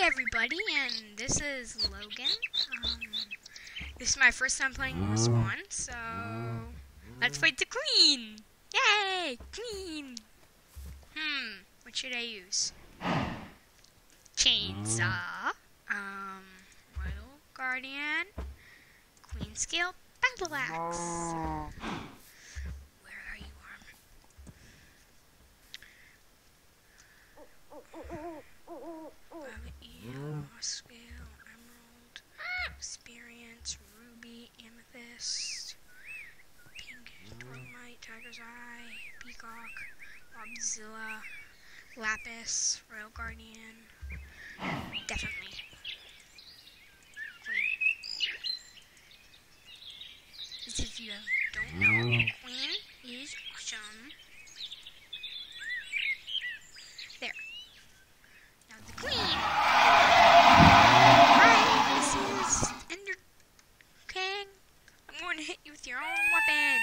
everybody, and this is Logan. This is my first time playing Respawn, so let's fight the Queen! Yay! Queen! What should I use? Chainsaw, Royal Guardian, Queen Scale, Battle Axe. Where are you, Scale, Emerald, Experience, Ruby, Amethyst, Pink, Dolomite, Tiger's Eye, Peacock, Mobzilla, Lapis, Royal Guardian. Definitely. Queen. As if you don't know, Queen is awesome. There. Now the Queen. Hi, this is Ender King. I'm going to hit you with your own weapon.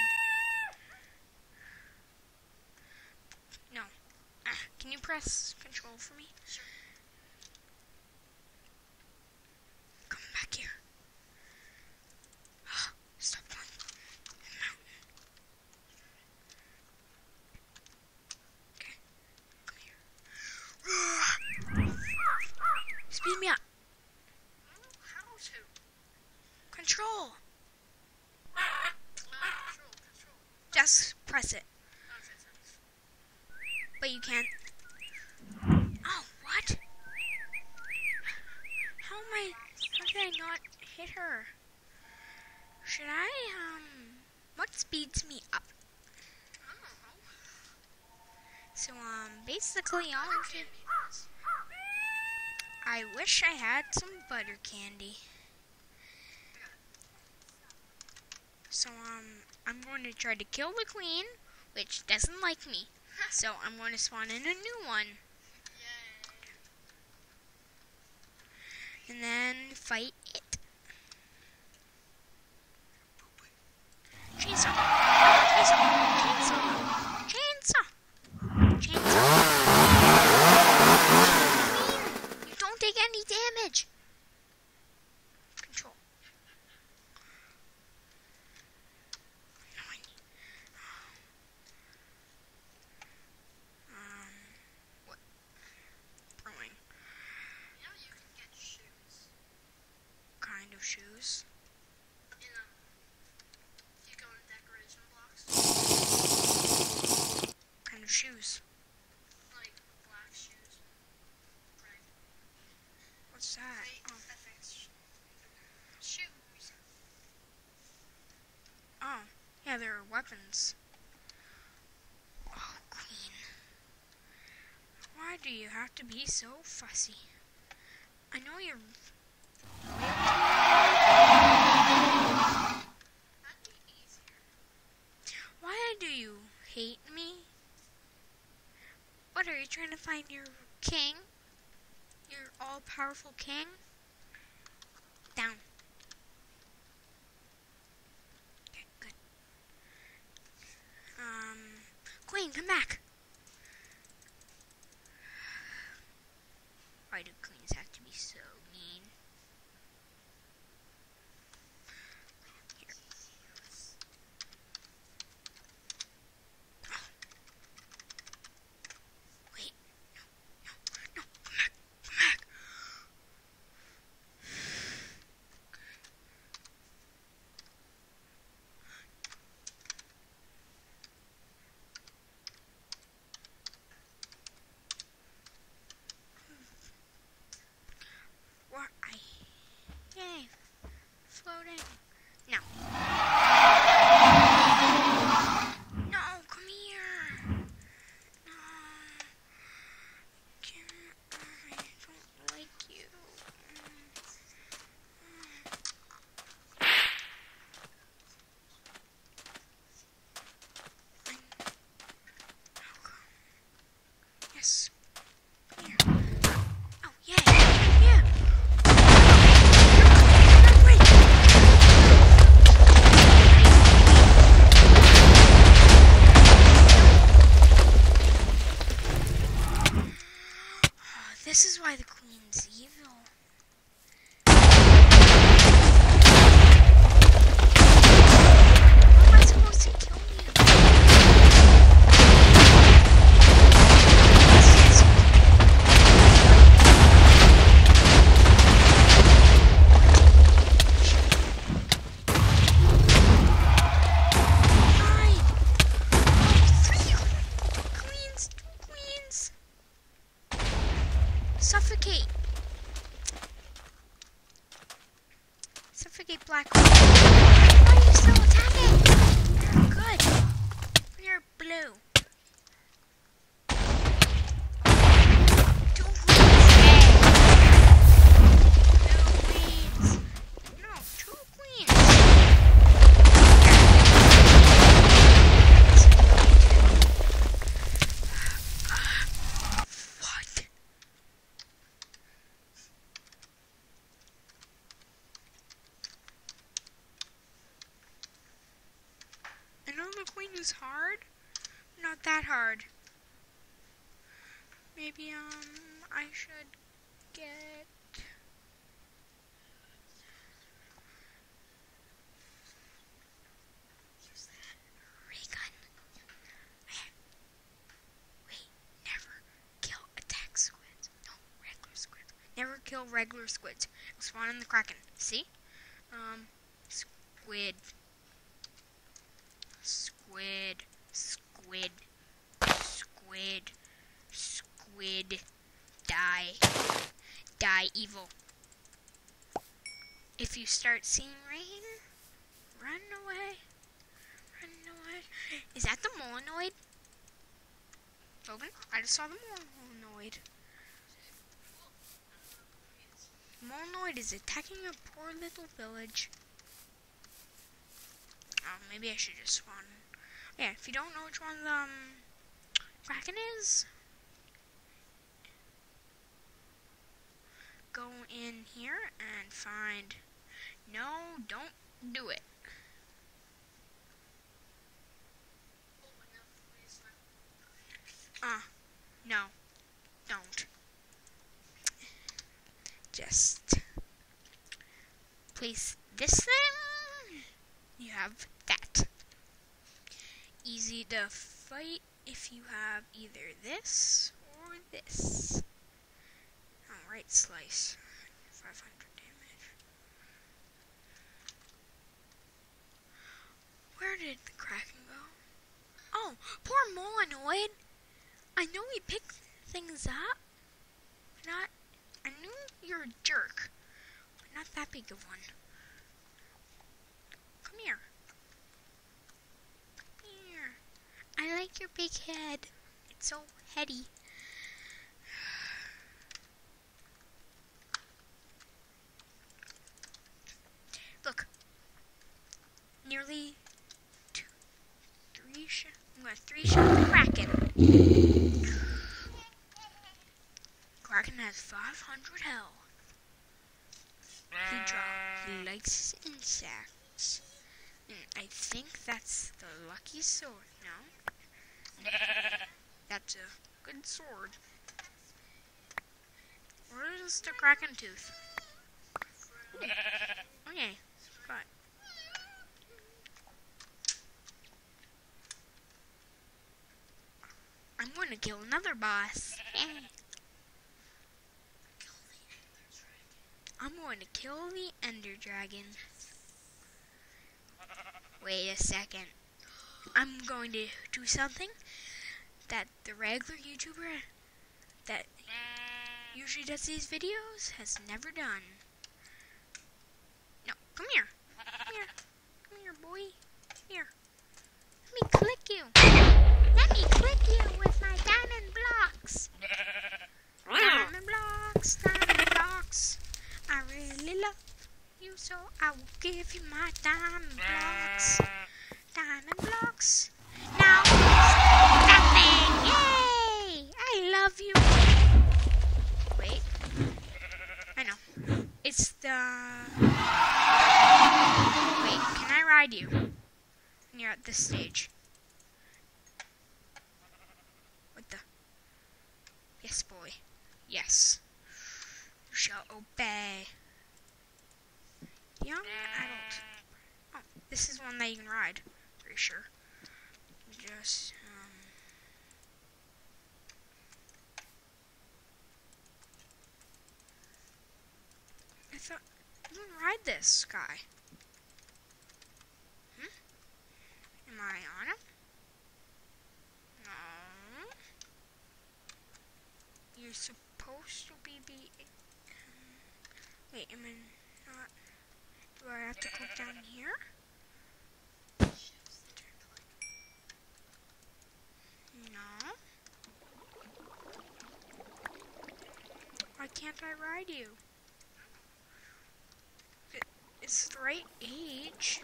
No. Can you press control for me? Sure. Come back here. Stop going the mountain. Okay. Come here. Speed me up. How to? Control. Control. Just press it. But you can't. Oh, what? How did I not hit her? Should I, what speeds me up? I don't know. So, basically I wish I had some butter candy. So, I'm going to try to kill the Queen, which doesn't like me. So, I'm going to spawn in a new one. And then fight it. Chainsaw! You don't take any damage! Control. What? Throwing. You know you can get shoes. Kind of shoes. If you go to decoration blocks. Kind of shoes. Like black shoes. Right. What's that? Oh. Shoes. Oh, yeah, there are weapons. Oh, Queen. Why do you have to be so fussy? I know you're... That'd be easier. Why do you hate me? What, are you trying to find your king? Your all-powerful king? Down. Okay, good. Queen, come back. Why do queens have to be so mean? Here. Oh. Wait. No. Come back. What? I investigate black hole. Why are you still attacking? You're good. You're blue. Two queens. Two queens. No, two queens. What? I know the queen is hard. Not that hard. Maybe, I should get... ray gun. Wait, never kill attack squids. No, regular squids. Never kill regular squids. It'll spawn in the Kraken. See? Squid. Squid. Squid. Squid. Squid. Die. Die evil. If you start seeing rain, run away. Run away. Is that the Molenoid? Logan, I just saw the Molenoid. Molenoid is attacking a poor little village. Oh, maybe I should just spawn. Yeah, if you don't know which one the Kraken is, go in here and find. No, don't do it. No, don't. Just place this thing. You have that. Easy to fight if you have either this or this. Alright, slice. 500 damage. Where did the Kraken go? Oh, poor Molenoid. I know he picked things up. I knew you're a jerk. But not that big of one. Come here. Come here. I like your big head. It's so heady. Look. Nearly three shot the Kraken. Kraken has 500 health. He likes insects. And I think that's the lucky sword. No? That's a good sword. Where is the Kraken tooth? Okay, got it. I'm going to kill another boss. I'm going to kill the Ender Dragon. Wait a second. I'm going to do something that the regular YouTuber that usually does these videos has never done. No, come here. Come here. Come here, boy. Here. Let me click you. Let me click you with my diamond blocks. Diamond blocks, diamond blocks. I really love you, so I will give you my diamond blocks. Diamond blocks. Now, that thing. Yay! I love you. Wait. I know. It's the... Wait, can I ride you? When you're at this stage. What the? Yes, boy. Yes. You shall obey. Young adult. Oh, this is one that you can ride. Pretty sure. Just, I thought you can ride this guy. Am I on him? No. You're supposed to be wait, am I not? Do I have to click down here? No. Why can't I ride you? It's the right age.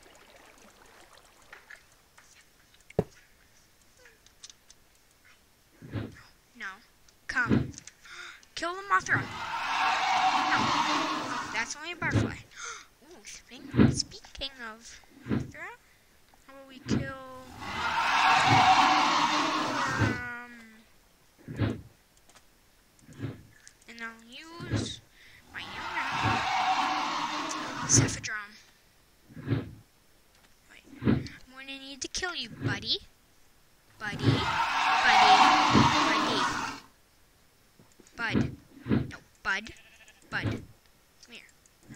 No. Come. Kill the Mothra. No. That's only a butterfly. Ooh, speaking of Mothra, how about we kill... and I'll use my Cephadron. Wait. I'm going to need to kill you, buddy. Buddy. Bud. No, Bud. Come here.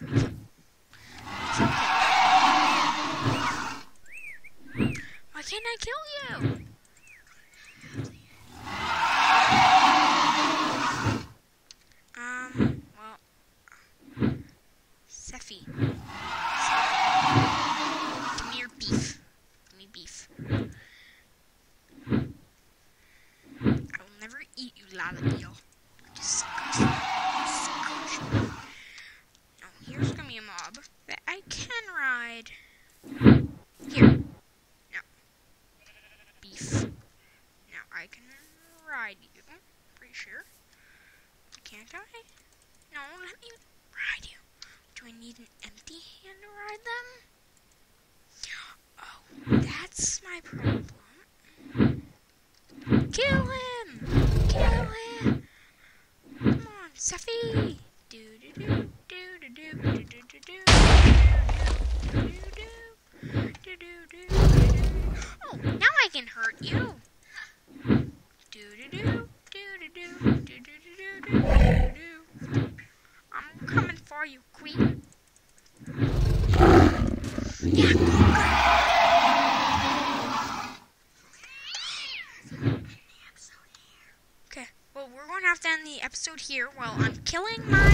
Why can't I kill you? Well, Sephi. Give me your beef. Give me beef. I will never eat you, Laladiel. Disgusting. Now, here's gonna be a mob that I can ride. Here. Now. Beef. Now, I can ride you. Pretty sure. Can't I? No, let me ride you. Do I need an empty hand to ride them? Oh, that's my problem. Kill him! Kill him! Come on, Sephi! Oh, now I can hurt you! I'm coming for you, Queen. Okay, well, we're going to have to end the episode here while I'm killing my